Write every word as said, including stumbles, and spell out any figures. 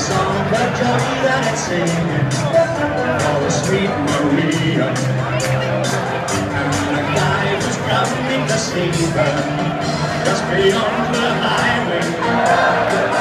song of joy that it's singing for the sweet Maria. And a guy was drowning the steamer just beyond the highway.